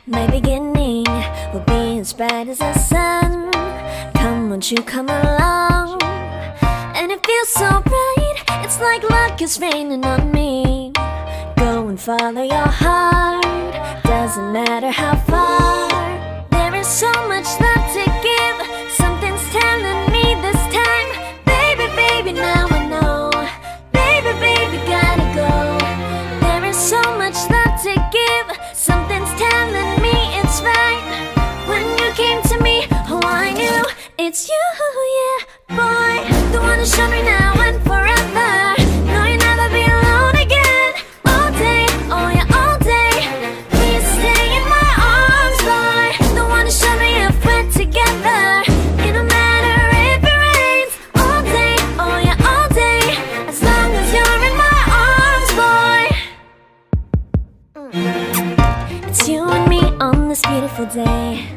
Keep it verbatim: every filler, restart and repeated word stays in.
My beginning will be as bright as the sun. Come, won't you come along? And it feels so bright, it's like luck is raining on me. Go and follow your heart, doesn't matter how far. There is so much love to give, something's telling me this time. Baby, baby, now I know. Baby, baby, gotta go. There is so much love to give, something's telling me it's right. When you came to me, oh I knew it's you, yeah, boy. The one who showed me now and forever. No, you'll never be alone again. All day, oh yeah, all day. Please stay in my arms, boy. The one who showed me if we're together, it don't matter if it rains. All day, oh yeah, all day. As long as you're in my arms, boy. Mm. It's you and me on this beautiful day.